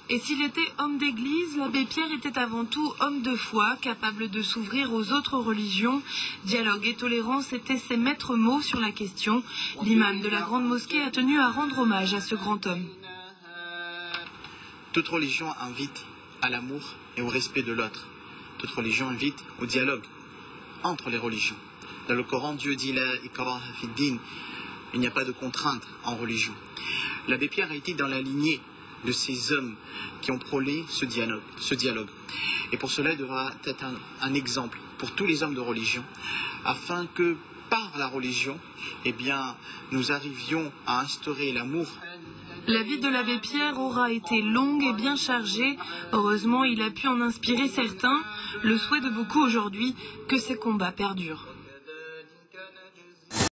Et s'il était homme d'église, l'abbé Pierre était avant tout homme de foi, capable de s'ouvrir aux autres religions. Dialogue et tolérance étaient ses maîtres mots sur la question. L'imam de la grande mosquée a tenu à rendre hommage à ce grand homme. Toute religion invite à l'amour et au respect de l'autre. Toute religion invite au dialogue entre les religions. Dans le Coran, Dieu dit la ikraha fi din. Il n'y a pas de contrainte en religion. L'abbé Pierre a été dans la lignée de ces hommes qui ont prôné ce dialogue. Et pour cela, il devra être un exemple pour tous les hommes de religion, afin que par la religion, nous arrivions à instaurer l'amour. La vie de l'abbé Pierre aura été longue et bien chargée. Heureusement, il a pu en inspirer certains. Le souhait de beaucoup aujourd'hui, que ces combats perdurent.